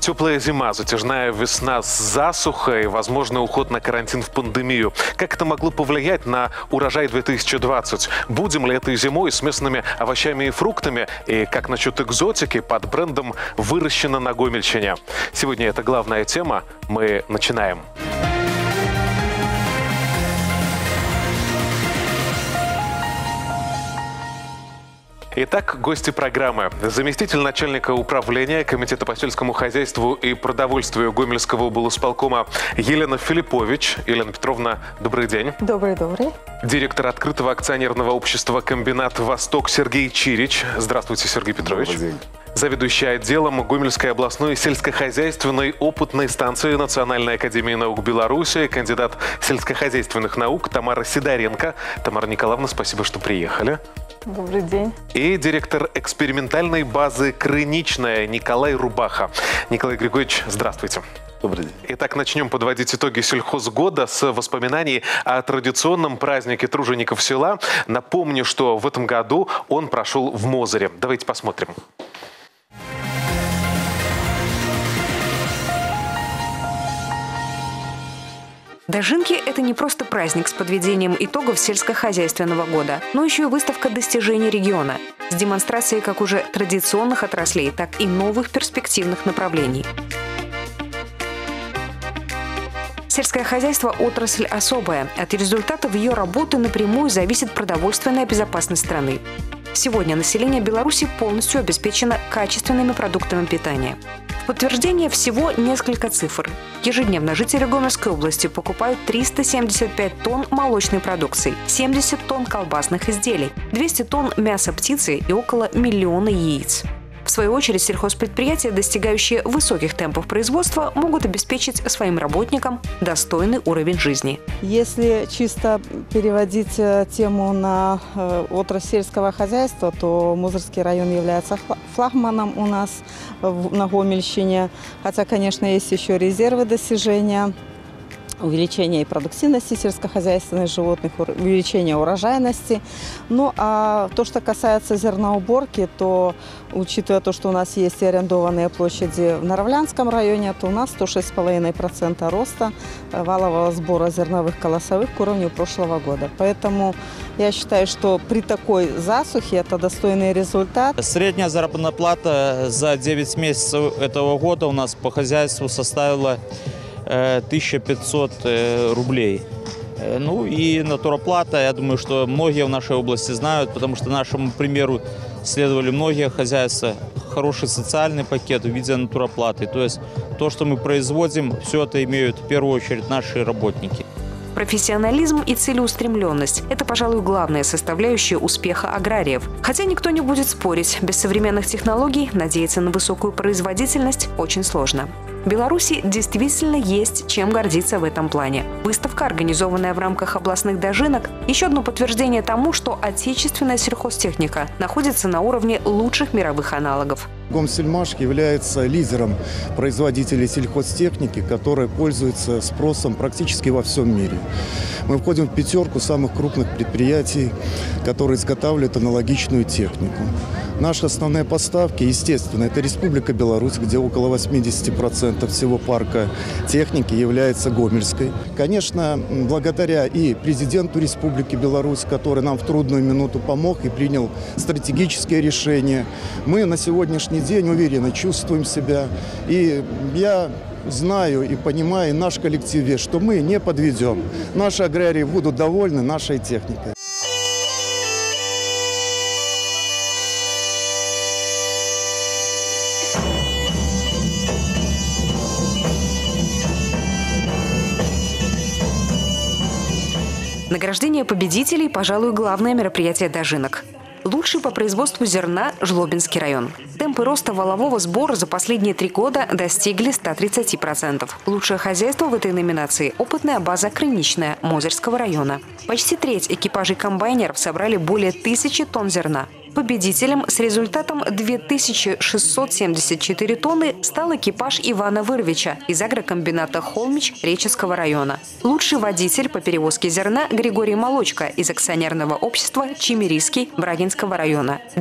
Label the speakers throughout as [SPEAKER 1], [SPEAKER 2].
[SPEAKER 1] Теплая зима, затяжная весна с засухой и, возможно, уход на карантин в пандемию. Как это могло повлиять на урожай 2020? Будем ли этой зимой с местными овощами и фруктами? И как насчет экзотики под брендом «Выращено на Гомельщине»? Сегодня это главная тема. Мы начинаем. Итак, гости программы. Заместитель начальника управления Комитета по сельскому хозяйству и продовольствию Гомельского облсполкома Елена Филиппович. Елена Петровна, добрый день.
[SPEAKER 2] Добрый.
[SPEAKER 1] Директор открытого акционерного общества «Комбинат Восток» Сергей Чирич. Здравствуйте, Сергей Петрович.
[SPEAKER 3] Добрый день.
[SPEAKER 1] Заведующий отделом Гомельской областной сельскохозяйственной опытной станции Национальной академии наук Беларуси, кандидат сельскохозяйственных наук Тамара Сидоренко. Тамара Николаевна, спасибо, что приехали.
[SPEAKER 2] Добрый день.
[SPEAKER 1] И директор экспериментальной базы «Крыничная» Николай Рубаха. Николай Григорьевич, здравствуйте.
[SPEAKER 3] Добрый день.
[SPEAKER 1] Итак, начнем подводить итоги сельхозгода с воспоминаний о традиционном празднике тружеников села. Напомню, что в этом году он прошел в Мозыре. Давайте посмотрим.
[SPEAKER 4] Дожинки – это не просто праздник с подведением итогов сельскохозяйственного года, но еще и выставка достижений региона с демонстрацией как уже традиционных отраслей, так и новых перспективных направлений. Сельское хозяйство – отрасль особая. От результатов ее работы напрямую зависит продовольственная безопасность страны. Сегодня население Беларуси полностью обеспечено качественными продуктами питания. В подтверждение всего несколько цифр. Ежедневно жители Гомельской области покупают 375 тонн молочной продукции, 70 тонн колбасных изделий, 200 тонн мяса птицы и около 1 миллиона яиц. В свою очередь, сельхозпредприятия, достигающие высоких темпов производства, могут обеспечить своим работникам достойный уровень жизни.
[SPEAKER 2] Если чисто переводить тему на отрасль сельского хозяйства, то Мозырский район является флагманом у нас на Гомельщине. Хотя, конечно, есть еще резервы достижения. Увеличение и продуктивности сельскохозяйственных животных, увеличение урожайности. Ну, а то, что касается зерноуборки, то, учитывая то, что у нас есть и арендованные площади в Наравлянском районе, то у нас 106,5% роста валового сбора зерновых колосовых к уровню прошлого года. Поэтому я считаю, что при такой засухе это достойный результат.
[SPEAKER 5] Средняя заработная плата за 9 месяцев этого года у нас по хозяйству составила 1500 рублей. Ну и натуроплата, я думаю, что многие в нашей области знают, потому что нашему примеру следовали многие хозяйства. Хороший социальный пакет в виде натуроплаты. То есть то, что мы производим, все это имеют в первую очередь наши работники.
[SPEAKER 4] Профессионализм и целеустремленность – это, пожалуй, главная составляющая успеха аграриев. Хотя никто не будет спорить, без современных технологий надеяться на высокую производительность очень сложно. В Беларуси действительно есть чем гордиться в этом плане. Выставка, организованная в рамках областных дожинок, еще одно подтверждение тому, что отечественная сельхозтехника находится на уровне лучших мировых аналогов.
[SPEAKER 3] Гомсельмаш является лидером производителей сельхозтехники, которая пользуется спросом практически во всем мире. Мы входим в 5 самых крупных предприятий, которые изготавливают аналогичную технику. Наши основные поставки, естественно, это Республика Беларусь, где около 80% всего парка техники является гомельской. Конечно, благодаря и президенту Республики Беларусь, который нам в трудную минуту помог и принял стратегические решения, мы на сегодняшний день уверенно чувствуем себя. И я знаю и понимаю, наш коллектив, что мы не подведем. Наши аграрии будут довольны нашей техникой.
[SPEAKER 4] Награждение победителей – пожалуй, главное мероприятие дожинок. Лучший по производству зерна – Жлобинский район. Темпы роста валового сбора за последние 3 года достигли 130%. Лучшее хозяйство в этой номинации – опытная база «Крыничная» Мозырского района. Почти треть экипажей комбайнеров собрали более 1000 тонн зерна. Победителем с результатом 2674 тонны стал экипаж Ивана Вырвича из агрокомбината «Холмич» Реческого района. Лучший водитель по перевозке зерна Григорий Молочко из акционерного общества «Чемерийский» Брагинского района –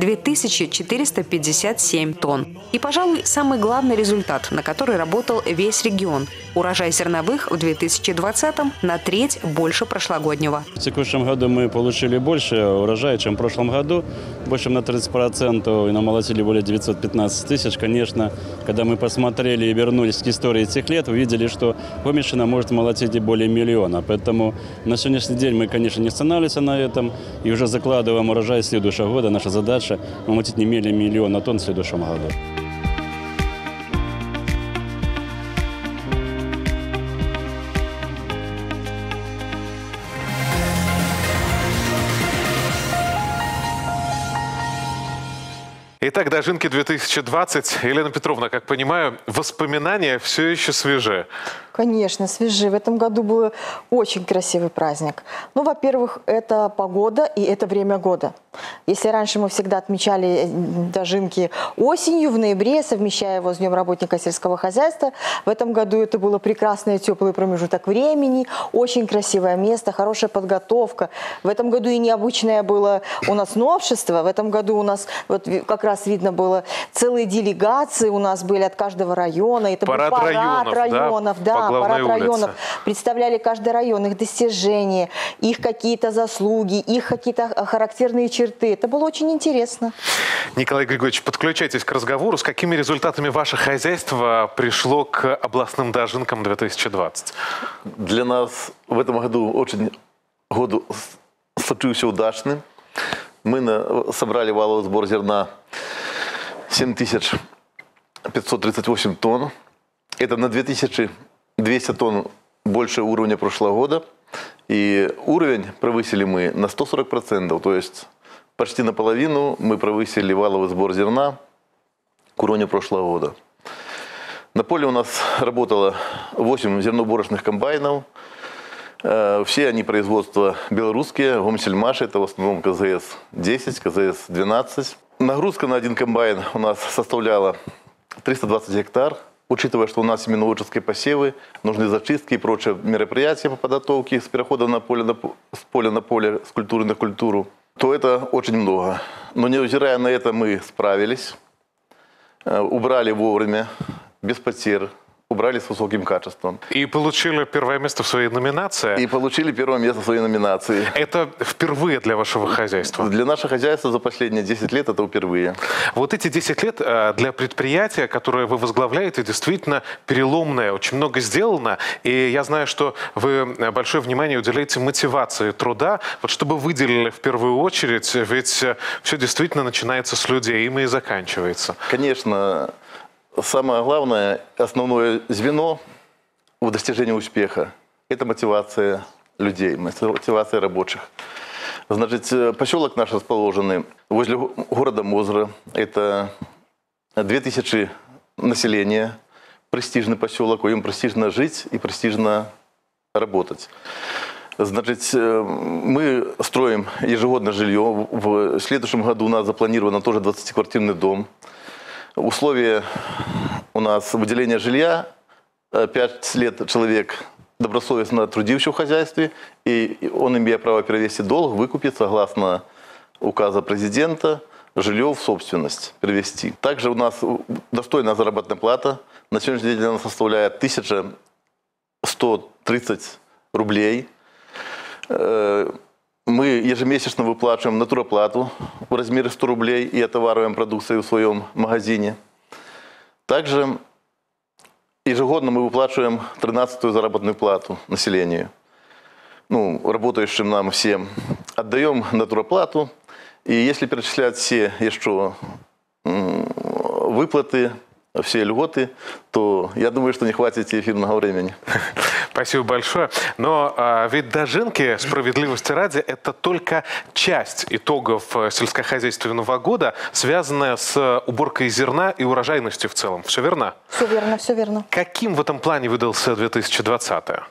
[SPEAKER 4] 2457 тонн. И, пожалуй, самый главный результат, на который работал весь регион – урожай зерновых в 2020-м на треть больше прошлогоднего.
[SPEAKER 6] В текущем году мы получили больше урожая, чем в прошлом году. Больше на 30% и намолотили более 915 тысяч. Конечно, когда мы посмотрели и вернулись к истории этих лет, увидели, что Гомельщина может молотить и более миллиона. Поэтому на сегодняшний день мы, конечно, не останавливаемся на этом и уже закладываем урожай следующего года. Наша задача – молотить не менее миллиона тонн в следующем году.
[SPEAKER 1] Итак, дожинки 2020. Елена Петровна, как понимаю, воспоминания все еще свежи.
[SPEAKER 7] Конечно, свежи. В этом году был очень красивый праздник. Ну, во-первых, это погода и это время года. Если раньше мы всегда отмечали дожинки осенью, в ноябре, совмещая его с Днем работника сельского хозяйства, в этом году это было прекрасный теплый промежуток времени, очень красивое место, хорошая подготовка. В этом году и необычное было у нас новшество. В этом году у нас, вот как раз видно было, целые делегации у нас были от каждого района. Это
[SPEAKER 1] парад
[SPEAKER 7] был парад районов, да, парад районов. Представляли каждый район, их достижения, их какие-то заслуги, их какие-то характерные черты. Это было очень интересно.
[SPEAKER 1] Николай Григорьевич, подключайтесь к разговору. С какими результатами ваше хозяйство пришло к областным дожинкам 2020?
[SPEAKER 8] Для нас в этом году очень год случился удачным. Мы собрали валовый сбор зерна 7538 тонн. Это на 2200 тонн больше уровня прошлого года. И уровень превысили мы на 140%. То есть почти наполовину мы превысили валовый сбор зерна к уровню прошлого года. На поле у нас работало 8 зерноуборочных комбайнов. Все они производства белорусские, Гомсельмаш, это в основном КЗС-10, КЗС-12. Нагрузка на один комбайн у нас составляла 320 гектар. Учитывая, что у нас семеноводческие посевы, нужны зачистки и прочие мероприятия по подготовке с перехода с поля на поле, с культуры на культуру, то это очень много. Но невзирая на это, мы справились, убрали вовремя, без потерь. Убрали с высоким качеством.
[SPEAKER 1] И получили первое место в своей номинации.
[SPEAKER 8] И получили первое место в своей номинации.
[SPEAKER 1] Это впервые для вашего хозяйства?
[SPEAKER 8] Для нашего хозяйства за последние 10 лет это впервые.
[SPEAKER 1] Вот эти 10 лет для предприятия, которое вы возглавляете, действительно переломное. Очень много сделано. И я знаю, что вы большое внимание уделяете мотивации труда. Вот чтобы выделили в первую очередь, ведь все действительно начинается с людей, им и заканчивается.
[SPEAKER 8] Конечно. Самое главное, основное звено в достижении успеха – это мотивация людей, мотивация рабочих. Значит, поселок наш расположенный возле города Мозыра. Это 2000 населения, престижный поселок, в нем престижно жить и престижно работать. Значит, мы строим ежегодно жилье. В следующем году у нас запланировано тоже 20-квартирный дом. Условия у нас выделения жилья. 5 лет человек добросовестно трудивший в хозяйстве, и он, имея право перевести долг, выкупит, согласно указа президента, жилье в собственность перевести. Также у нас достойная заработная плата. На сегодняшний день она составляет 1130 рублей. Мы ежемесячно выплачиваем натуроплату в размере 100 рублей и отовариваем продукцию в своем магазине. Также ежегодно мы выплачиваем 13-ю заработную плату населению, работающим нам всем. Отдаем натуроплату, и если перечислять все еще выплаты, все льготы, то я думаю, что не хватит эфирного времени.
[SPEAKER 1] Спасибо большое. Но ведь дожинки, справедливости ради, это только часть итогов сельскохозяйственного года, связанная с уборкой зерна и урожайностью в целом. Все верно?
[SPEAKER 7] Все верно, все верно.
[SPEAKER 1] Каким в этом плане выдался 2020?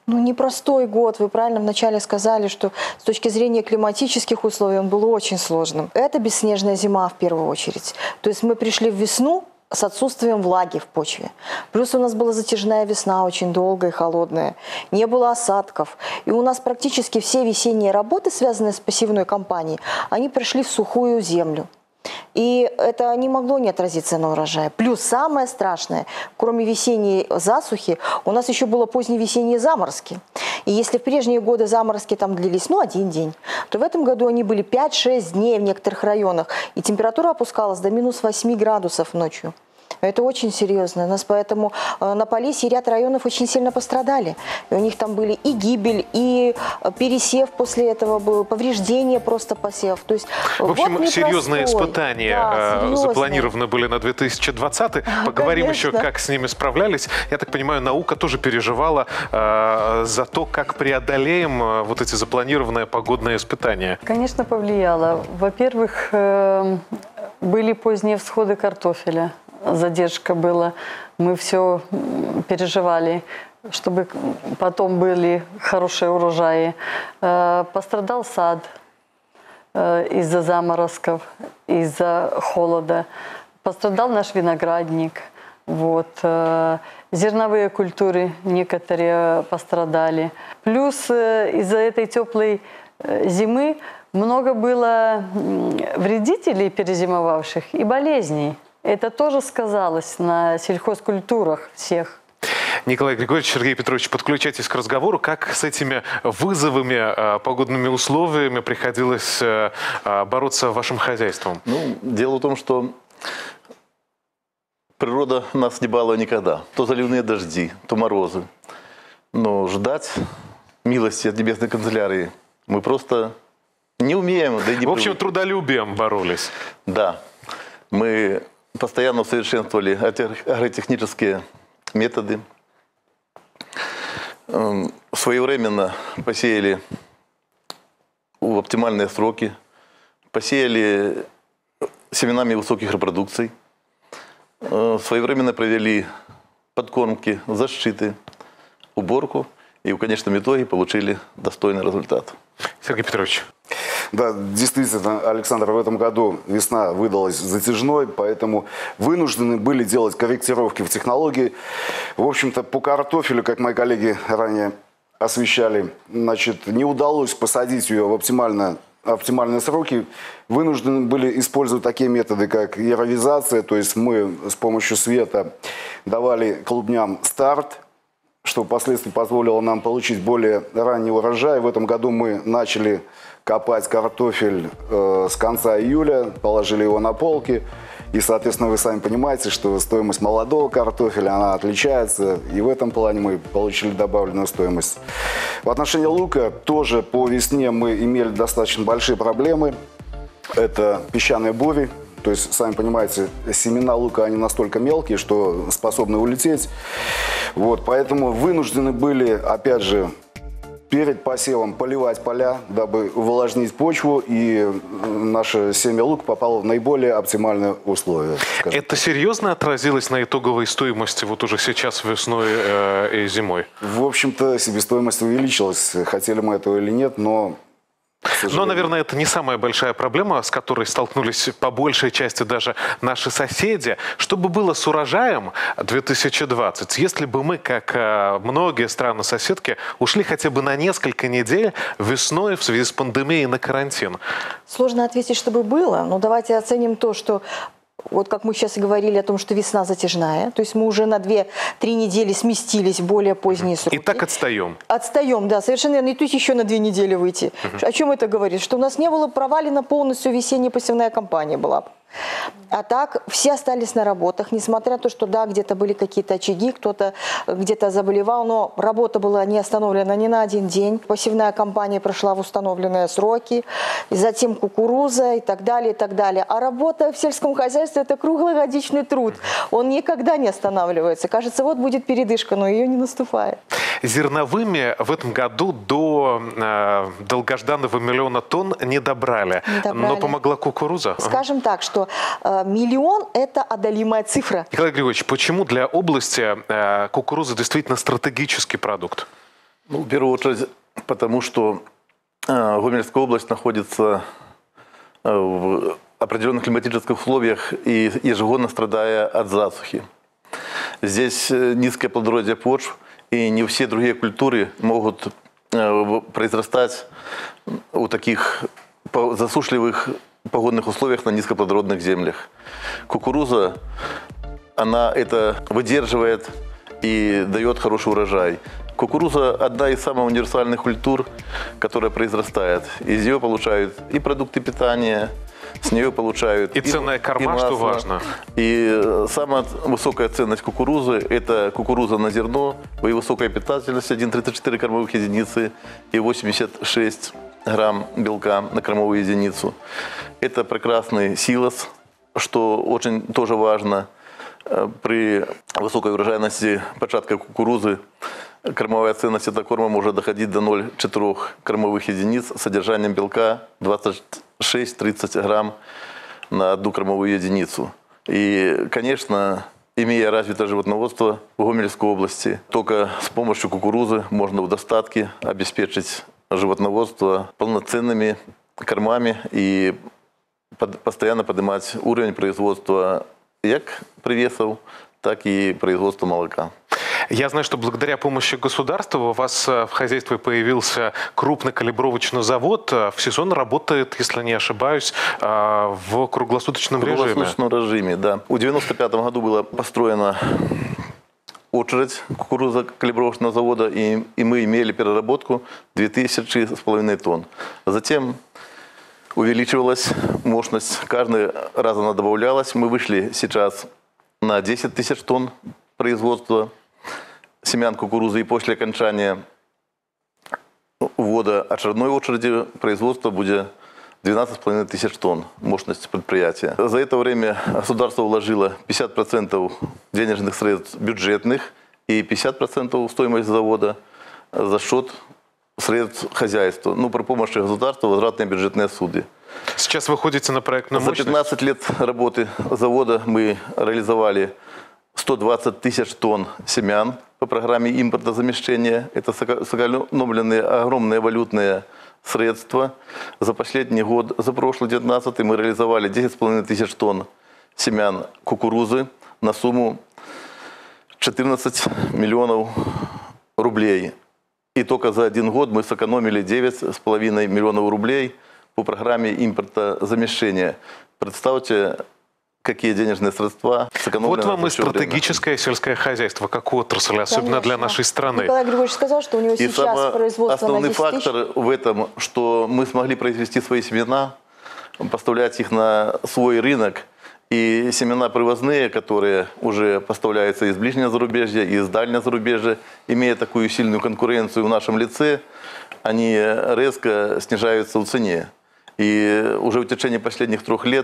[SPEAKER 7] Ну, непростой год. Вы правильно вначале сказали, что с точки зрения климатических условий он был очень сложным. Это бесснежная зима в первую очередь. То есть мы пришли в весну с отсутствием влаги в почве. Плюс у нас была затяжная весна, очень долгая и холодная. Не было осадков. И у нас практически все весенние работы, связанные с посевной кампанией, они прошли в сухую землю. И это не могло не отразиться на урожае. Плюс самое страшное, кроме весенней засухи, у нас еще было поздние весенние заморозки. И если в прежние годы заморозки там длились, ну, 1 день, то в этом году они были 5-6 дней в некоторых районах. И температура опускалась до минус 8 градусов ночью. Это очень серьезно. У нас поэтому на Полесье ряд районов очень сильно пострадали. И у них там были и гибель, и пересев после этого был, повреждения просто посев. То есть,
[SPEAKER 1] в общем,
[SPEAKER 7] вот
[SPEAKER 1] серьезные испытания
[SPEAKER 7] да,
[SPEAKER 1] запланированы были на 2020. Поговорим
[SPEAKER 7] конечно.
[SPEAKER 1] еще, как с ними справлялись. Я так понимаю, наука тоже переживала за то, как преодолеем вот эти запланированные погодные испытания.
[SPEAKER 9] Конечно, повлияло. Во-первых, были поздние всходы картофеля. Задержка была. Мы все переживали, чтобы потом были хорошие урожаи. Пострадал сад из-за заморозков, из-за холода. Пострадал наш виноградник. Вот. Зерновые культуры некоторые пострадали. Плюс из-за этой теплой зимы много было вредителей, перезимовавших, и болезней. Это тоже сказалось на сельхозкультурах всех.
[SPEAKER 1] Николай Григорьевич, Сергей Петрович, подключайтесь к разговору. Как с этими вызовами, погодными условиями приходилось бороться вашим хозяйством?
[SPEAKER 8] Ну, дело в том, что природа нас не балует никогда. То заливные дожди, то морозы. Но ждать милости от небесной канцелярии мы просто не умеем. Да и не
[SPEAKER 1] в общем, трудолюбием боролись.
[SPEAKER 8] Да. Мы постоянно усовершенствовали агротехнические методы. Своевременно посеяли в оптимальные сроки, посеяли семенами высоких репродукций, своевременно провели подкормки, защиты, уборку и в конечном итоге получили достойный результат.
[SPEAKER 1] Сергей Петрович.
[SPEAKER 10] Да, действительно, Александр, в этом году весна выдалась затяжной, поэтому вынуждены были делать корректировки в технологии. В общем-то, по картофелю, как мои коллеги ранее освещали, значит, не удалось посадить ее в оптимальные сроки. Вынуждены были использовать такие методы, как яровизация, то есть мы с помощью света давали клубням старт, что впоследствии позволило нам получить более ранний урожай. В этом году мы начали копать картофель с конца июля, положили его на полки. И, соответственно, вы сами понимаете, что стоимость молодого картофеля, она отличается. И в этом плане мы получили добавленную стоимость. В отношении лука тоже по весне мы имели достаточно большие проблемы. Это песчаные бури. То есть, сами понимаете, семена лука, они настолько мелкие, что способны улететь. Вот, поэтому вынуждены были, опять же, перед посевом поливать поля, дабы увлажнить почву, и наше семя лука попало в наиболее оптимальные условия.
[SPEAKER 1] Это серьезно отразилось на итоговой стоимости вот уже сейчас весной и зимой?
[SPEAKER 10] В общем-то, себестоимость увеличилась, хотели мы этого или нет, но...
[SPEAKER 1] Но, наверное, это не самая большая проблема, с которой столкнулись по большей части даже наши соседи. Что бы было с урожаем 2020, если бы мы, как многие страны-соседки, ушли хотя бы на несколько недель весной в связи с пандемией на карантин?
[SPEAKER 7] Сложно ответить, чтобы было, но давайте оценим то, что... Вот как мы сейчас и говорили о том, что весна затяжная, то есть мы уже на 2-3 недели сместились в более поздние сроки.
[SPEAKER 1] И так отстаем.
[SPEAKER 7] Отстаем, да, совершенно верно. И тут еще на 2 недели выйти. О чем это говорит? Что у нас не было провалена полностью весенняя посевная кампания была. А так все остались на работах, несмотря на то, что да, где-то были какие-то очаги, кто-то где-то заболевал, но работа была не остановлена ни на 1 день. Посевная кампания прошла в установленные сроки, и затем кукуруза и так далее, и так далее. А работа в сельском хозяйстве – это круглогодичный труд. Он никогда не останавливается. Кажется, вот будет передышка, но ее не наступает.
[SPEAKER 1] Зерновыми в этом году до долгожданного 1 миллиона тонн не добрали. Но помогла кукуруза.
[SPEAKER 7] Скажем так, что 1 миллион – это одолимая цифра.
[SPEAKER 1] Николай Григорьевич, почему для области кукуруза действительно стратегический продукт?
[SPEAKER 8] Ну, в первую очередь, потому что Гомельская область находится в определенных климатических условиях и ежегодно страдая от засухи. Здесь низкое плодородие почв, и не все другие культуры могут произрастать у таких засушливых погодных условиях на низкоплодородных землях. Кукуруза, она это выдерживает и дает хороший урожай. Кукуруза – одна из самых универсальных культур, которая произрастает. Из нее получают и продукты питания, с нее получают
[SPEAKER 1] и ценная корма,
[SPEAKER 8] масло.
[SPEAKER 1] Что важно.
[SPEAKER 8] И самая высокая ценность кукурузы – это кукуруза на зерно, и высокая питательность 1,34 кормовых единицы и 86 грамм белка на кормовую единицу. Это прекрасный силос, что очень тоже важно. При высокой урожайности початка кукурузы кормовая ценность этого корма может доходить до 0,4 кормовых единиц с содержанием белка 26-30 грамм на одну кормовую единицу. И, конечно, имея развитое животноводство в Гомельской области, только с помощью кукурузы можно в достатке обеспечить животноводство полноценными кормами и постоянно поднимать уровень производства как привесов, так и производства молока.
[SPEAKER 1] Я знаю, что благодаря помощи государства у вас в хозяйстве появился крупный калибровочный завод. В сезон работает, если не ошибаюсь, в круглосуточном режиме.
[SPEAKER 8] В круглосуточном режиме, да. В 1995 году была построена очередь кукурузо-калибровочного завода, и мы имели переработку 2500 тонн. Затем увеличивалась мощность, каждый раз она добавлялась. Мы вышли сейчас на 10 тысяч тонн производства семян кукурузы, и после окончания ввода очередной очереди производство будет 12,5 тысяч тонн мощность предприятия. За это время государство вложило 50% денежных средств бюджетных и 50% стоимость завода за счет средств хозяйства. Ну, при помощи государства возвратные бюджетные суды.
[SPEAKER 1] Сейчас вы ходите на проектную мощность?
[SPEAKER 8] За 15 лет работы завода мы реализовали 120 тысяч тонн семян по программе импортозамещения. Это сэкономленные огромные валютные средства. За последний год, за прошлый 19-й, мы реализовали 10,5 тысяч тонн семян кукурузы на сумму 14 миллионов рублей. И только за один год мы сэкономили 9,5 миллионов рублей по программе импортозамещения. Представьте, какие денежные средства сэкономлены.
[SPEAKER 1] Вот вам и стратегическое сельское хозяйство, как отрасль, особенно
[SPEAKER 7] Конечно.
[SPEAKER 1] для нашей страны.
[SPEAKER 7] Николай Григорьевич сказал, что у него сейчас производство на 10
[SPEAKER 8] основной
[SPEAKER 7] тысяч.
[SPEAKER 8] фактор в этом, что мы смогли произвести свои семена, поставлять их на свой рынок. И семена привозные, которые уже поставляются из ближнего зарубежья, и из дальнего зарубежья, имея такую сильную конкуренцию в нашем лице, они резко снижаются в цене. И уже в течение последних 3 лет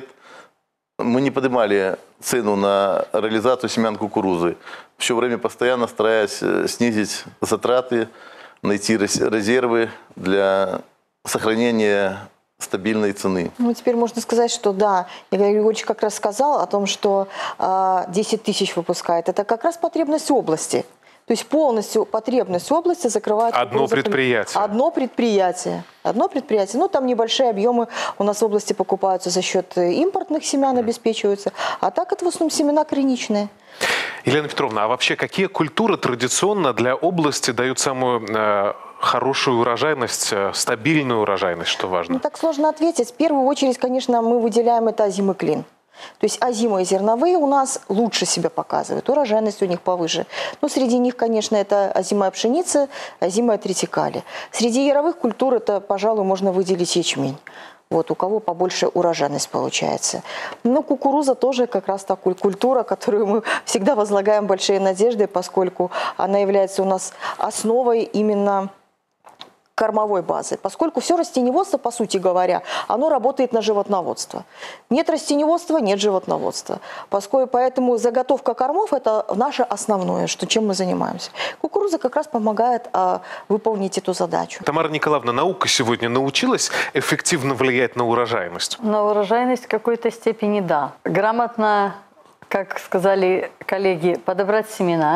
[SPEAKER 8] мы не поднимали цену на реализацию семян кукурузы. Все время постоянно стараясь снизить затраты, найти резервы для сохранения стабильной цены.
[SPEAKER 7] Ну, теперь можно сказать, что да, Игорь Григорьевич как раз сказал о том, что 10 тысяч выпускает. Это как раз потребность области. То есть полностью потребность области закрывает
[SPEAKER 1] одно предприятие.
[SPEAKER 7] Одно предприятие. Одно предприятие. Ну, там небольшие объемы у нас в области покупаются за счет импортных семян, обеспечиваются. А так это в основном семена кореничные.
[SPEAKER 1] Елена Петровна, а вообще какие культуры традиционно для области дают самую хорошую урожайность, стабильную урожайность, что важно?
[SPEAKER 7] Ну, так сложно ответить. В первую очередь, конечно, мы выделяем это озимый клин. То есть озимые зерновые у нас лучше себя показывают, урожайность у них повыше. Но среди них, конечно, это озимая пшеница, озимая тритикали. Среди яровых культур это, пожалуй, можно выделить ячмень. Вот, у кого побольше урожайность получается. Но кукуруза тоже как раз такая культура, которую мы всегда возлагаем большие надежды, поскольку она является у нас основой именно кормовой базы, поскольку все растениеводство, по сути говоря, оно работает на животноводство. Нет растениеводства, нет животноводства. Поэтому заготовка кормов – это наше основное, чем мы занимаемся. Кукуруза как раз помогает выполнить эту задачу.
[SPEAKER 1] Тамара Николаевна, наука сегодня научилась эффективно влиять на урожайность?
[SPEAKER 9] На урожайность в какой-то степени да. Грамотно, как сказали коллеги, подобрать семена,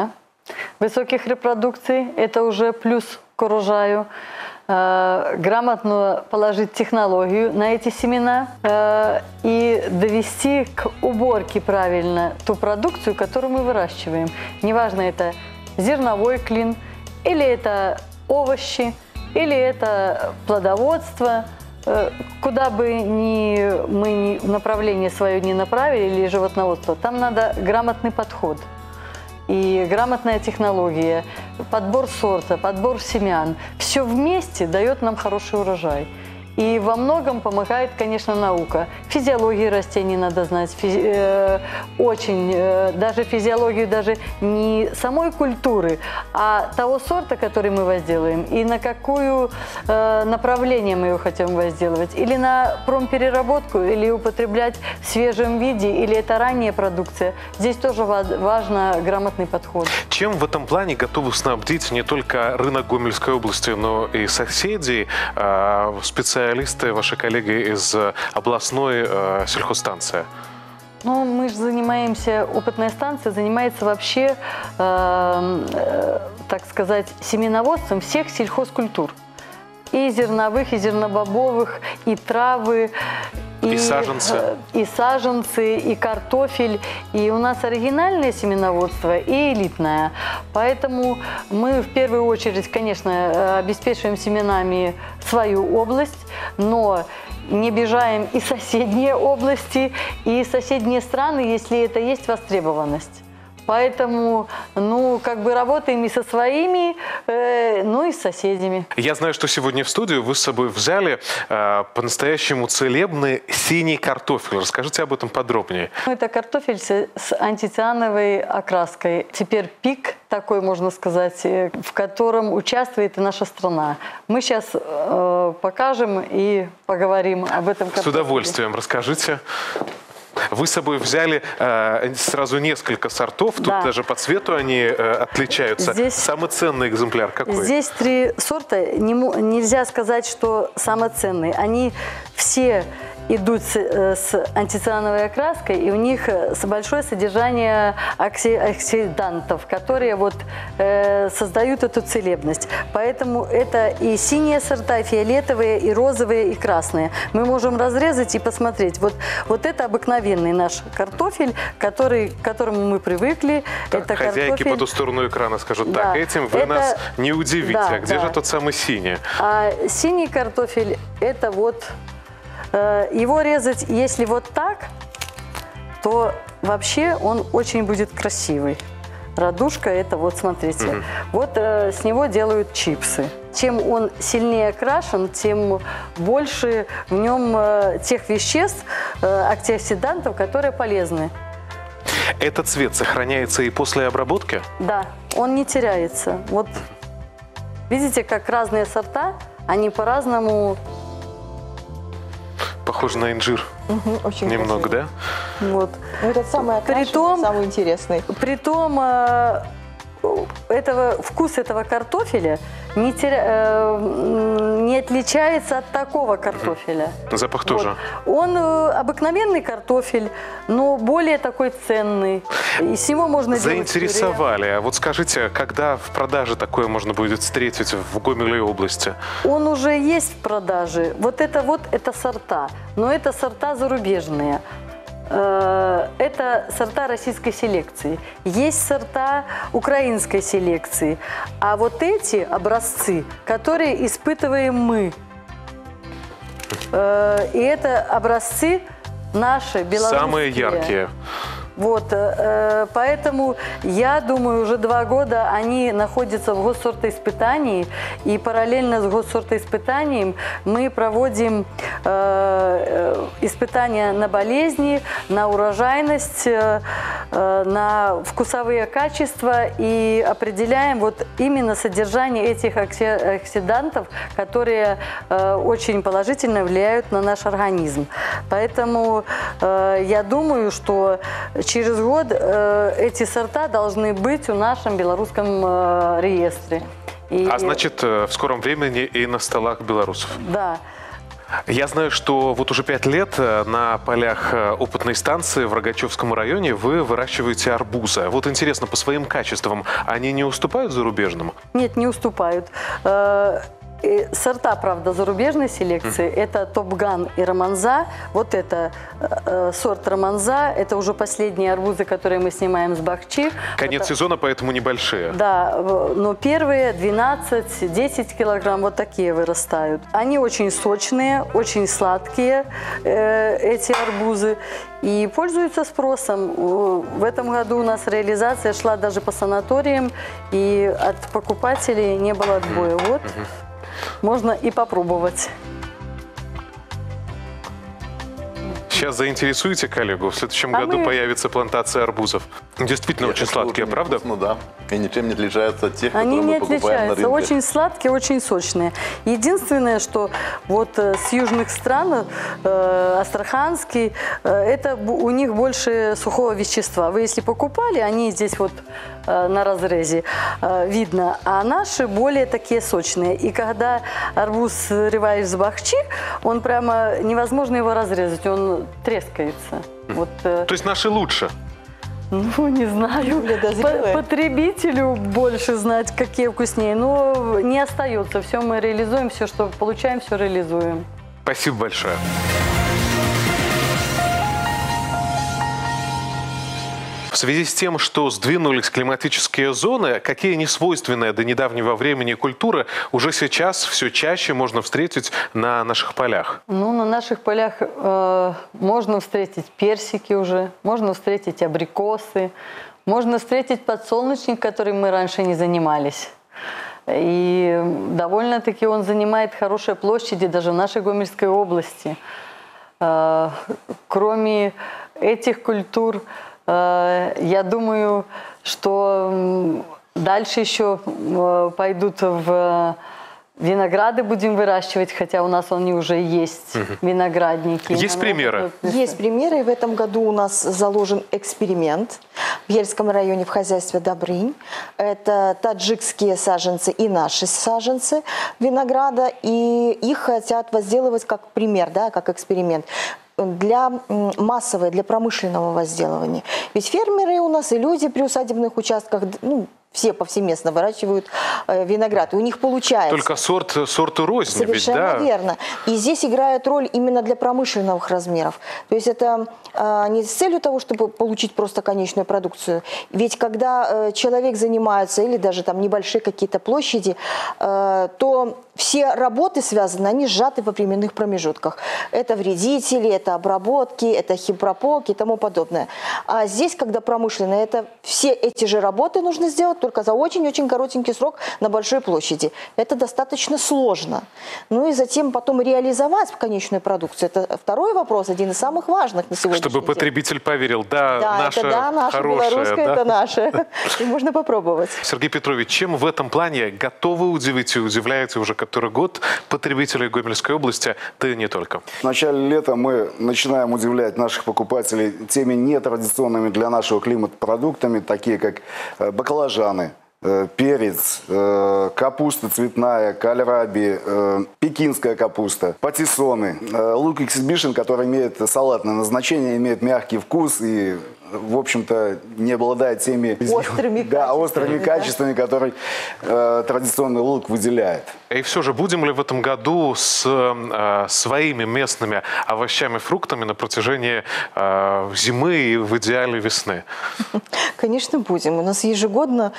[SPEAKER 9] высоких репродукций, это уже плюс к урожаю. Грамотно положить технологию на эти семена и довести к уборке правильно ту продукцию, которую мы выращиваем. Неважно, это зерновой клин, или это овощи, или это плодоводство. Куда бы мы направление свое не направили, или животноводство, там надо грамотный подход. И грамотная технология, подбор сорта, подбор семян. Все вместе дает нам хороший урожай. И во многом помогает, конечно, наука. Физиологию растений надо знать, даже физиологию даже не самой культуры, а того сорта, который мы возделываем, и на какое направление мы его хотим возделывать. Или на промпереработку, или употреблять в свежем виде, или это ранняя продукция. Здесь тоже важно грамотный подход.
[SPEAKER 1] Чем в этом плане готовы снабдить не только рынок Гомельской области, но и соседей, специалисты, ваши коллеги из областной сельхозстанции?
[SPEAKER 9] Ну, мы же занимаемся, опытная станция занимается вообще, так сказать, семеноводством всех сельхозкультур. И зерновых, и зернобобовых, и травы,
[SPEAKER 1] и саженцы.
[SPEAKER 9] И саженцы, и картофель. И у нас оригинальное семеноводство и элитное. Поэтому мы в первую очередь, конечно, обеспечиваем семенами свою область, но не обижаем и соседние области, и соседние страны, если это есть востребованность. Поэтому, работаем и со своими, и с соседями.
[SPEAKER 1] Я знаю, что сегодня в студию вы с собой взяли по-настоящему целебный синий картофель. Расскажите об этом подробнее.
[SPEAKER 9] Это картофель с антициановой окраской. Теперь пик такой, можно сказать, в котором участвует и наша страна. Мы сейчас покажем и поговорим об этом картофеле.
[SPEAKER 1] С удовольствием расскажите. Вы с собой взяли сразу несколько сортов, тут даже по цвету они отличаются.
[SPEAKER 9] Здесь,
[SPEAKER 1] самый ценный экземпляр какой?
[SPEAKER 9] Здесь 3 сорта, нельзя сказать, что самые ценные. Они все идут с антициановой окраской, и у них большое содержание оксидантов, которые создают эту целебность. Поэтому это и синие сорта, и фиолетовые, и розовые, и красные. Мы можем разрезать и посмотреть. Вот это обыкновенный наш картофель, к которому мы привыкли.
[SPEAKER 1] Так,
[SPEAKER 9] это
[SPEAKER 1] хозяйки
[SPEAKER 9] картофель...
[SPEAKER 1] по ту сторону экрана скажут,
[SPEAKER 9] да,
[SPEAKER 1] так, этим вы нас не удивите.
[SPEAKER 9] Да,
[SPEAKER 1] а где же тот самый синий?
[SPEAKER 9] А синий картофель – это его резать, если вот так, то вообще он очень будет красивый. Радужка – это смотрите. С него делают чипсы. Чем он сильнее окрашен, тем больше в нем тех веществ, антиоксидантов, которые полезны.
[SPEAKER 1] Этот цвет сохраняется и после обработки?
[SPEAKER 9] Да, он не теряется. Видите, как разные сорта, они по-разному...
[SPEAKER 1] Похоже на инжир.
[SPEAKER 7] Очень
[SPEAKER 1] немного,
[SPEAKER 7] красиво.
[SPEAKER 1] Да?
[SPEAKER 7] Вот. Это самый окрашенный, самый интересный.
[SPEAKER 9] Притом вкус этого картофеля не отличается от такого картофеля.
[SPEAKER 1] Запах тоже.
[SPEAKER 9] Он обыкновенный картофель, но более такой ценный. И с него можно
[SPEAKER 1] заинтересовали. А вот скажите, когда в продаже такое можно будет встретить в Гомельской области?
[SPEAKER 9] Он уже есть в продаже. Это сорта, но это сорта зарубежные. Это сорта российской селекции. Есть сорта украинской селекции. А эти образцы, которые испытываем мы, и это образцы наши, белорусские.
[SPEAKER 1] Самые яркие.
[SPEAKER 9] Поэтому, я думаю, уже 2 года они находятся в госсортоиспытании, и параллельно с госсортоиспытанием мы проводим испытания на болезни, на урожайность, на вкусовые качества и определяем именно содержание этих оксидантов, которые очень положительно влияют на наш организм. Поэтому я думаю, что через год эти сорта должны быть в нашем белорусском реестре.
[SPEAKER 1] А значит, в скором времени и на столах белорусов?
[SPEAKER 9] Да.
[SPEAKER 1] Я знаю, что вот уже 5 лет на полях опытной станции в Рогачевском районе вы выращиваете арбузы. Вот интересно, по своим качествам они не уступают зарубежным?
[SPEAKER 9] Нет, не уступают. Сорта, правда, зарубежной селекции – это Топган и Романза. Вот это сорт Романза, это уже последние арбузы, которые мы снимаем с бахчи.
[SPEAKER 1] Конец сезона, поэтому небольшие.
[SPEAKER 9] Да, но первые 12-10 килограмм вот такие вырастают. Они очень сочные, очень сладкие, эти арбузы, и пользуются спросом. В этом году у нас реализация шла даже по санаториям, и от покупателей не было отбоя. Вот. Можно и попробовать.
[SPEAKER 1] Сейчас заинтересуете коллегу? В следующем году появится плантация арбузов. Действительно очень сладкие, правда?
[SPEAKER 8] Ну да. И ничем не отличаются от тех,
[SPEAKER 9] Они
[SPEAKER 8] которые
[SPEAKER 9] не
[SPEAKER 8] мы покупаем на
[SPEAKER 9] отличаются.
[SPEAKER 8] рынке.
[SPEAKER 9] Очень сладкие, очень сочные. Единственное, что вот с южных стран, астраханский, это у них больше сухого вещества. Вы если покупали, они здесь вот на разрезе видно, а наши более такие сочные. И когда арбуз срываешь с бахчи, он прямо невозможно его разрезать, он трескается. Вот,
[SPEAKER 1] То есть наши лучше?
[SPEAKER 9] ну, не знаю. Потребителю больше знать, какие вкуснее. Но не остается. Все мы реализуем, все, что получаем, все реализуем.
[SPEAKER 1] Спасибо большое. В связи с тем, что сдвинулись климатические зоны, какие несвойственные до недавнего времени культуры уже сейчас все чаще можно встретить на наших полях?
[SPEAKER 9] Ну, на наших полях можно встретить персики уже, можно встретить абрикосы, можно встретить подсолнечник, которым мы раньше не занимались. И довольно-таки он занимает хорошие площади даже в нашей Гомельской области. Кроме этих культур, я думаю, что дальше еще пойдут в винограды будем выращивать, хотя у нас они уже есть, виноградники.
[SPEAKER 1] Есть примеры?
[SPEAKER 7] Есть примеры. И в этом году у нас заложен эксперимент в Ельском районе в хозяйстве Добрынь. Это таджикские саженцы и наши саженцы винограда. И их хотят возделывать как пример, да, как эксперимент. Для массового, для промышленного возделывания. Ведь фермеры у нас и люди при усадебных участках, ну, все повсеместно выращивают виноград. И у них получается.
[SPEAKER 1] Только сорту рознь.
[SPEAKER 7] Совершенно
[SPEAKER 1] ведь, да?
[SPEAKER 7] верно. И здесь играет роль именно для промышленных размеров. То есть это не с целью того, чтобы получить просто конечную продукцию. Ведь когда человек занимается, или даже там небольшие какие-то площади, то все работы связаны, они сжаты во временных промежутках. Это вредители, это обработки, это химпрополки и тому подобное. А здесь, когда промышленно, это все эти же работы нужно сделать, только за очень-очень коротенький срок на большой площади. Это достаточно сложно. Ну и затем потом реализовать конечную продукцию. Это второй вопрос, один из самых важных на сегодняшний день.
[SPEAKER 1] Чтобы потребитель поверил, да, наша
[SPEAKER 7] наша
[SPEAKER 1] хорошая,
[SPEAKER 7] белорусская,
[SPEAKER 1] да?
[SPEAKER 7] это наша. И можно попробовать.
[SPEAKER 1] Сергей Петрович, чем в этом плане готовы удивить и удивляете уже который год потребителей Гомельской области, да и не только?
[SPEAKER 10] В начале лета мы начинаем удивлять наших покупателей теми нетрадиционными для нашего климата продуктами, такие как баклажаны, перец, капуста цветная, кальраби, пекинская капуста, патиссоны, лук эксибишн, который имеет салатное назначение, имеет мягкий вкус и, в общем-то, не обладает теми острыми качествами, которые традиционный лук выделяет.
[SPEAKER 1] И все же, будем ли в этом году с своими местными овощами, фруктами на протяжении зимы и в идеале весны?
[SPEAKER 7] Конечно, будем. У нас ежегодно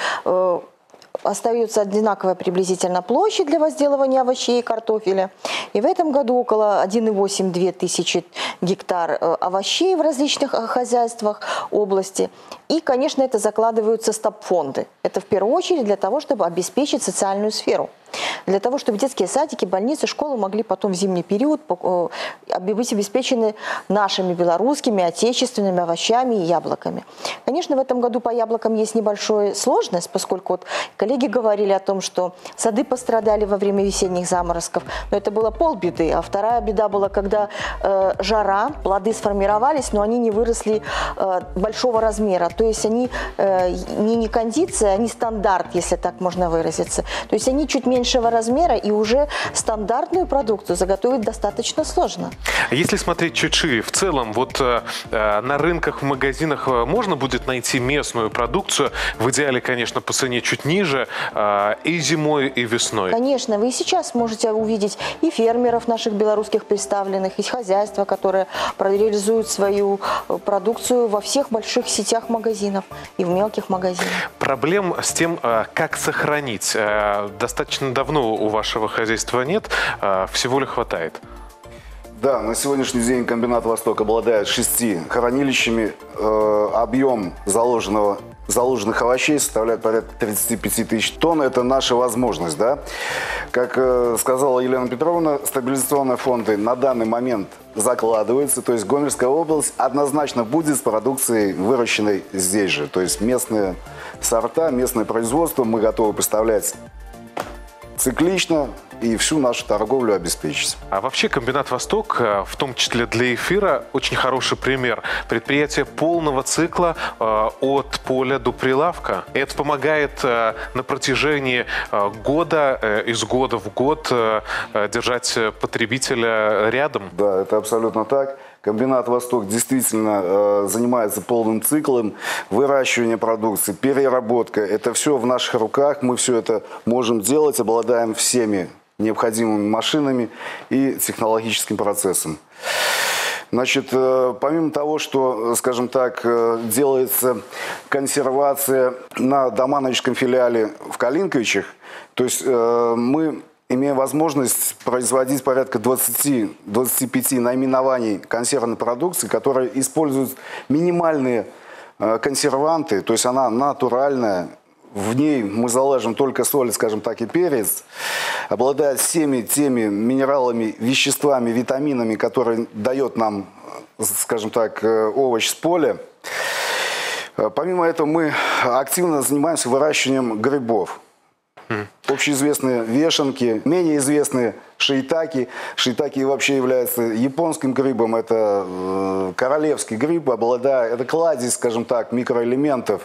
[SPEAKER 7] остается одинаковая приблизительно площадь для возделывания овощей и картофеля. И в этом году около 1,8-2 тысячи гектар овощей в различных хозяйствах области. И, конечно, это закладываются стабфонды. Это в первую очередь для того, чтобы обеспечить социальную сферу. Для того, чтобы детские садики, больницы, школы могли потом в зимний период быть обеспечены нашими белорусскими, отечественными овощами и яблоками. Конечно, в этом году по яблокам есть небольшая сложность, поскольку вот коллеги говорили о том, что сады пострадали во время весенних заморозков. Но это было полбеды. А вторая беда была, когда жара, плоды сформировались, но они не выросли большого размера. То есть они не кондиция, они стандарт, если так можно выразиться. То есть они чуть меньше меньшего размера, и уже стандартную продукцию заготовить достаточно сложно.
[SPEAKER 1] Если смотреть чуть шире, в целом, вот на рынках, в магазинах можно будет найти местную продукцию, в идеале, конечно, по цене чуть ниже, и зимой, и весной?
[SPEAKER 7] Конечно, вы и сейчас можете увидеть и фермеров наших белорусских представленных, и хозяйства, которые реализуют свою продукцию во всех больших сетях магазинов и в мелких магазинах.
[SPEAKER 1] Проблем с тем, как сохранить, достаточно давно у вашего хозяйства нет, всего ли хватает?
[SPEAKER 10] Да, на сегодняшний день комбинат «Восток» обладает 6 хранилищами. Объем заложенных овощей составляет порядка 35 тысяч тонн. Это наша возможность. Да? Как сказала Елена Петровна, стабилизационные фонды на данный момент закладываются. То есть Гомельская область однозначно будет с продукцией, выращенной здесь же. То есть местные сорта, местное производство мы готовы поставлять циклично и всю нашу торговлю обеспечить.
[SPEAKER 1] А вообще комбинат «Восток», в том числе для эфира, очень хороший пример. Предприятие полного цикла от поля до прилавка. Это помогает на протяжении года, из года в год держать потребителя рядом.
[SPEAKER 10] Да, это абсолютно так. Комбинат «Восток» действительно занимается полным циклом выращивания продукции, переработка. Это все в наших руках, мы все это можем делать, обладаем всеми необходимыми машинами и технологическим процессом. Значит, помимо того, что, скажем так, делается консервация на Домановичском филиале в Калинковичах, то есть мы имеем возможность производить порядка 20-25 наименований консервной продукции, которые используют минимальные консерванты, то есть она натуральная. В ней мы заложим только соль, скажем так, и перец. Обладает всеми теми минералами, веществами, витаминами, которые дает нам, скажем так, овощ с поля. Помимо этого мы активно занимаемся выращиванием грибов. Общеизвестные вешенки, менее известные шиитаки. Шиитаки вообще являются японским грибом. Это королевский гриб, это кладезь, скажем так, микроэлементов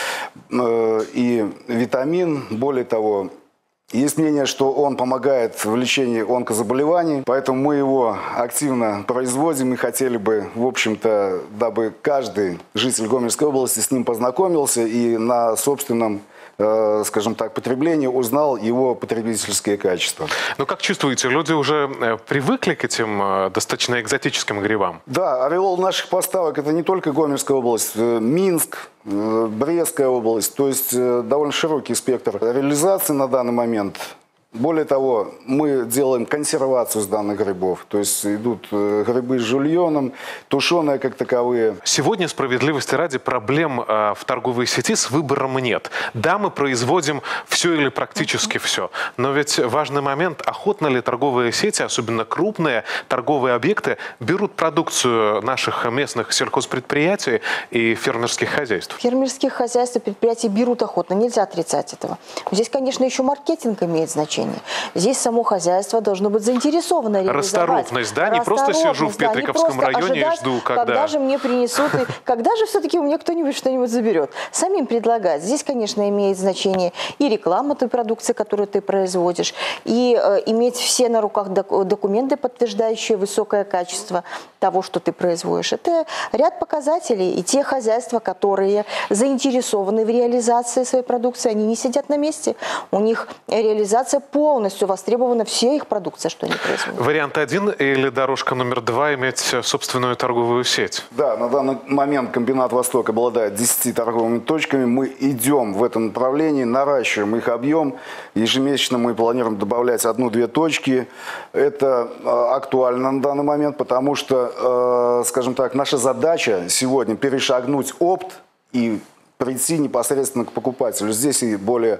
[SPEAKER 10] и витамин. Более того, есть мнение, что он помогает в лечении онкозаболеваний, поэтому мы его активно производим и хотели бы, в общем-то, дабы каждый житель Гомельской области с ним познакомился и на собственном, скажем так, потреблении узнал его потребительские качества.
[SPEAKER 1] Ну, как чувствуете, люди уже привыкли к этим достаточно экзотическим грибам?
[SPEAKER 10] Да, ореол наших поставок – это не только Гомельская область, Минск, Брестская область, то есть довольно широкий спектр реализации на данный момент. Более того, мы делаем консервацию с данных грибов. То есть идут грибы с жульеном, тушеные как таковые.
[SPEAKER 1] Сегодня, справедливости ради, проблем в торговой сети с выбором нет. Да, мы производим все или практически все. Но ведь важный момент, охотно ли торговые сети, особенно крупные торговые объекты, берут продукцию наших местных сельхозпредприятий и фермерских хозяйств?
[SPEAKER 7] Фермерских хозяйств и предприятий берут охотно, нельзя отрицать этого. Здесь, конечно, еще маркетинг имеет значение. Здесь само хозяйство должно быть заинтересовано реализовать.
[SPEAKER 1] Расторопность, да? Не просто сижу в Петриковском районе и жду,
[SPEAKER 7] когда же мне принесут, и когда же все-таки у меня кто-нибудь что-нибудь заберет. Самим предлагать. Здесь, конечно, имеет значение и реклама той продукции, которую ты производишь, и иметь все на руках документы, подтверждающие высокое качество того, что ты производишь. Это ряд показателей. И те хозяйства, которые заинтересованы в реализации своей продукции, они не сидят на месте. У них реализация полностью востребована, вся их продукция, что они производят.
[SPEAKER 1] Вариант 1 или дорожка номер 2 иметь собственную торговую сеть?
[SPEAKER 10] Да, на данный момент комбинат «Восток» обладает 10 торговыми точками. Мы идем в этом направлении, наращиваем их объем. Ежемесячно мы планируем добавлять 1-2 точки. Это актуально на данный момент, потому что, скажем так, наша задача сегодня перешагнуть опт и прийти непосредственно к покупателю. Здесь и более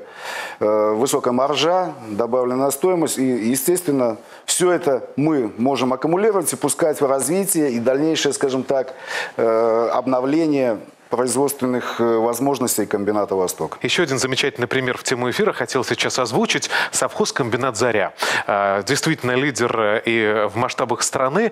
[SPEAKER 10] высокая маржа, добавленная стоимость. И, естественно, все это мы можем аккумулировать и пускать в развитие и дальнейшее, скажем так, обновление производственных возможностей комбината «Восток».
[SPEAKER 1] Еще один замечательный пример в тему эфира хотел сейчас озвучить. Совхозкомбинат «Заря». Действительно лидер и в масштабах страны.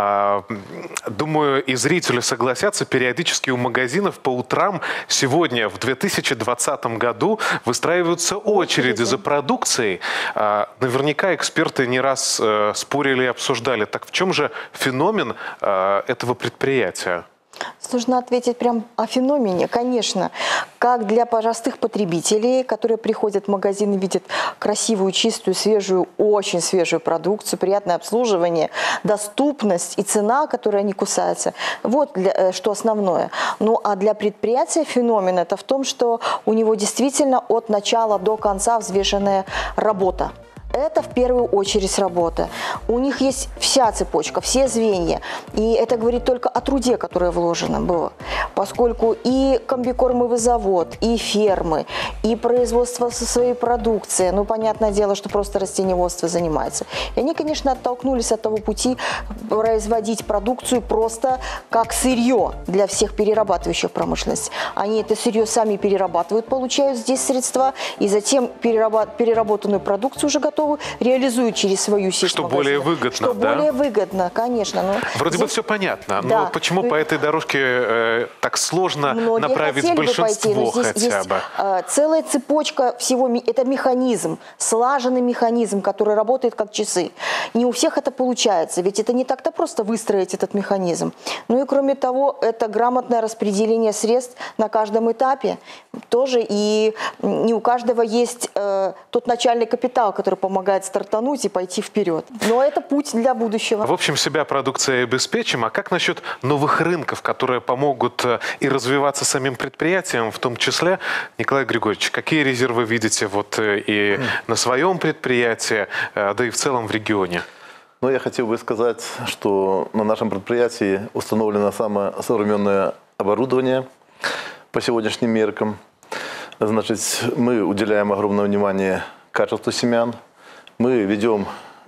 [SPEAKER 1] Думаю, и зрители согласятся, периодически у магазинов по утрам сегодня, в 2020 году, выстраиваются очереди за продукцией. Наверняка эксперты не раз спорили и обсуждали. Так в чем же феномен этого предприятия?
[SPEAKER 7] Нужно ответить прям о феномене, конечно. Как для простых потребителей, которые приходят в магазин и видят красивую, чистую, свежую, очень свежую продукцию, приятное обслуживание, доступность и цена, которая не кусается. Вот что основное. Ну а для предприятия феномен это в том, что у него действительно от начала до конца взвешенная работа. Это в первую очередь работа. У них есть вся цепочка, все звенья. И это говорит только о труде, которое вложено было. Поскольку и комбикормовый завод, и фермы, и производство своей продукции, ну, понятное дело, что просто растениеводство занимается. И они, конечно, оттолкнулись от того пути производить продукцию просто как сырье для всех перерабатывающих промышленностей. Они это сырье сами перерабатывают, получают здесь средства, и затем переработанную продукцию уже готовы реализуют через свою сеть
[SPEAKER 1] Что
[SPEAKER 7] магазинов.
[SPEAKER 1] более выгодно,
[SPEAKER 7] что
[SPEAKER 1] да?
[SPEAKER 7] более выгодно, конечно. Но
[SPEAKER 1] вроде
[SPEAKER 7] здесь...
[SPEAKER 1] бы все понятно,
[SPEAKER 7] да.
[SPEAKER 1] но почему по этой дорожке так сложно
[SPEAKER 7] Многие
[SPEAKER 1] направить большинство
[SPEAKER 7] пойти, но здесь
[SPEAKER 1] хотя бы?
[SPEAKER 7] Есть, целая цепочка всего, это механизм, слаженный механизм, который работает как часы. Не у всех это получается, ведь это не так-то просто выстроить этот механизм. Ну и кроме того, это грамотное распределение средств на каждом этапе тоже, и не у каждого есть тот начальный капитал, который помогает стартануть и пойти вперед. Но это путь для будущего.
[SPEAKER 1] В общем, себя продукцией обеспечим. А как насчет новых рынков, которые помогут и развиваться самим предприятиям, в том числе? Николай Григорьевич, какие резервы видите вот и на своем предприятии, да и в целом в регионе?
[SPEAKER 8] Ну, я хотел бы сказать, что на нашем предприятии установлено самое современное оборудование по сегодняшним меркам. Значит, мы уделяем огромное внимание качеству семян. Мы ведем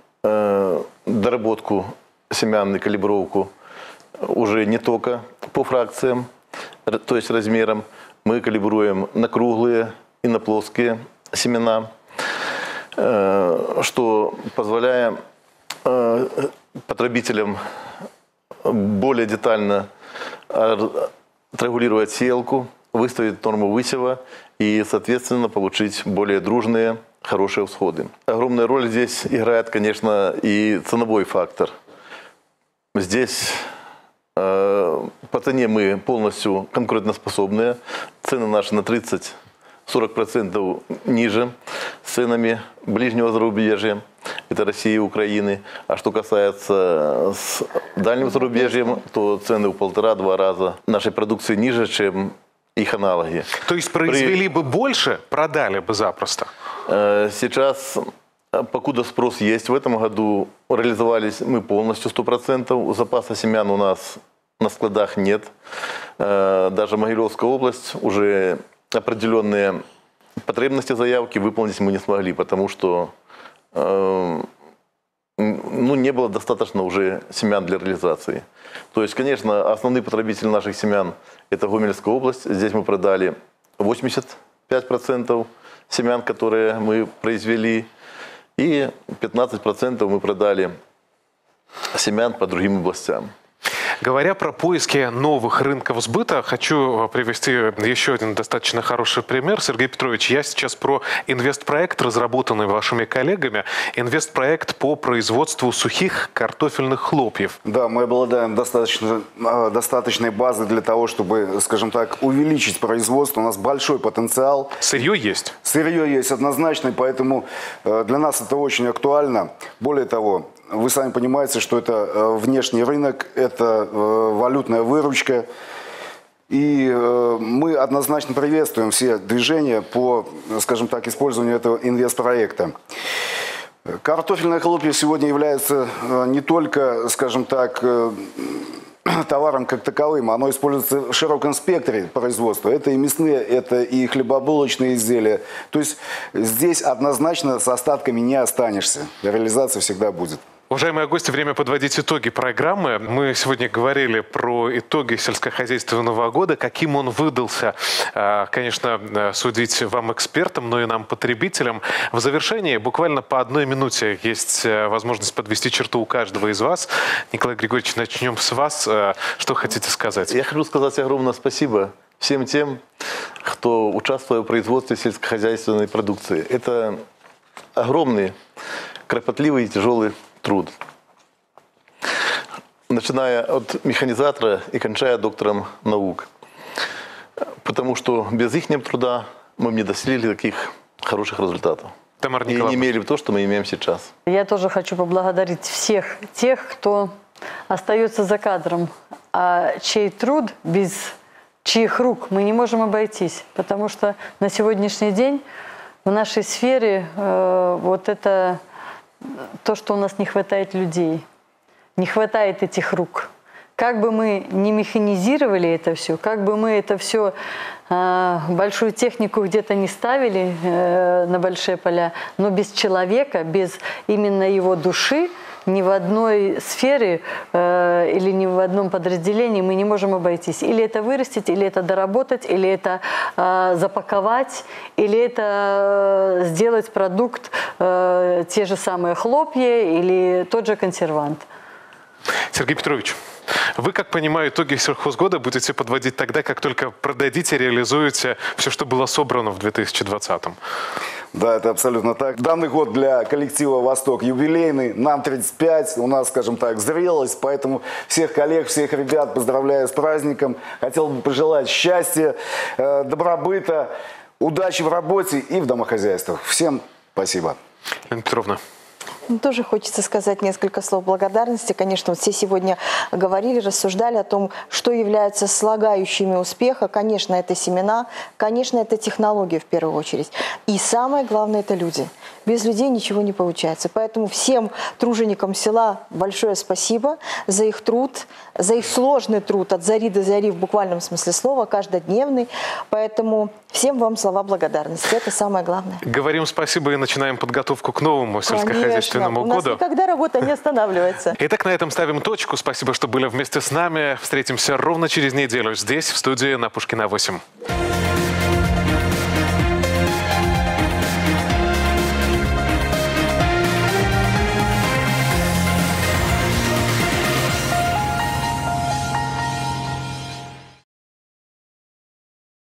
[SPEAKER 8] доработку семян и калибровку уже не только по фракциям, то есть размерам. Мы калибруем на круглые и на плоские семена, что позволяет потребителям более детально отрегулировать сеялку, выставить норму высева и, соответственно, получить более дружные, хорошие всходы. Огромную роль здесь играет, конечно, и ценовой фактор. Здесь по цене мы полностью конкурентоспособные. Цены наши на 30-40% ниже с ценами ближнего зарубежья. Это России и Украины. А что касается с дальним зарубежьем, то цены в 1,5-2 раза нашей продукции ниже, чем их аналоги.
[SPEAKER 1] То есть произвели бы больше, продали бы запросто?
[SPEAKER 8] Сейчас, покуда спрос есть, в этом году реализовались мы полностью 100%. Запаса семян у нас на складах нет. Даже Могилевская область уже определенные потребности заявки выполнить мы не смогли, потому что не было достаточно уже семян для реализации. То есть, конечно, основные потребители наших семян – это Гомельская область. Здесь мы продали 85% семян, которые мы произвели, и 15% мы продали семян по другим областям.
[SPEAKER 1] Говоря про поиски новых рынков сбыта, хочу привести еще один достаточно хороший пример. Сергей Петрович, я сейчас про инвестпроект, разработанный вашими коллегами. Инвестпроект по производству сухих картофельных хлопьев.
[SPEAKER 10] Да, мы обладаем достаточной базой для того, чтобы, скажем так, увеличить производство. У нас большой потенциал.
[SPEAKER 1] Сырье есть?
[SPEAKER 10] Сырье есть однозначно, поэтому для нас это очень актуально. Более того, вы сами понимаете, что это внешний рынок, это валютная выручка. И мы однозначно приветствуем все движения по, скажем так, использованию этого инвестпроекта. Картофельное хлопье сегодня является не только, скажем так, товаром как таковым, оно используется в широком спектре производства. Это и мясные, это и хлебобулочные изделия. То есть здесь однозначно с остатками не останешься. Реализация всегда будет.
[SPEAKER 1] Уважаемые гости, время подводить итоги программы. Мы сегодня говорили про итоги сельскохозяйственного года, каким он выдался. Конечно, судить вам, экспертам, но и нам, потребителям. В завершении буквально по 1 минуте есть возможность подвести черту у каждого из вас. Николай Григорьевич, начнем с вас. Что хотите сказать?
[SPEAKER 8] Я хочу сказать огромное спасибо всем тем, кто участвует в производстве сельскохозяйственной продукции. Это огромный, кропотливый и тяжелый труд. Начиная от механизатора и кончая доктором наук. Потому что без их труда мы бы не достигли таких хороших результатов.
[SPEAKER 1] Тамара
[SPEAKER 8] и не имели то, что мы имеем сейчас.
[SPEAKER 9] Я тоже хочу поблагодарить всех тех, кто остается за кадром, а чей труд, без чьих рук мы не можем обойтись. Потому что на сегодняшний день в нашей сфере вот это то, что у нас не хватает людей, не хватает этих рук. Как бы мы не механизировали это все, как бы мы это все, большую технику где-то не ставили на большие поля, но без человека, без именно его души, ни в одной сфере или ни в одном подразделении мы не можем обойтись. Или это вырастить, или это доработать, или это запаковать, или это сделать продукт, те же самые хлопья или тот же консервант.
[SPEAKER 1] Сергей Петрович, вы, как понимаю, итоги сельхозгода будете подводить тогда, как только продадите, реализуете все, что было собрано в 2020-м.
[SPEAKER 10] Да, это абсолютно так. Данный год для коллектива «Восток» юбилейный, нам 35, у нас, скажем так, зрелость, поэтому всех коллег, всех ребят поздравляю с праздником. Хотел бы пожелать счастья, добробыта, удачи в работе и в домохозяйствах. Всем спасибо.
[SPEAKER 1] Лена Петровна.
[SPEAKER 7] Тоже хочется сказать несколько слов благодарности. Конечно, вот все сегодня говорили, рассуждали о том, что является слагающими успеха. Конечно, это семена, конечно, это технологии в первую очередь. И самое главное – это люди. Без людей ничего не получается. Поэтому всем труженикам села большое спасибо за их труд, за их сложный труд от зари до зари в буквальном смысле слова, каждодневный. Поэтому всем вам слова благодарности. Это самое главное.
[SPEAKER 1] Говорим спасибо и начинаем подготовку к новому сельскохозяйственному году.
[SPEAKER 7] У нас никогда работа не останавливается.
[SPEAKER 1] Итак, на этом ставим точку. Спасибо, что были вместе с нами. Встретимся ровно через неделю здесь, в студии на Пушкина 8.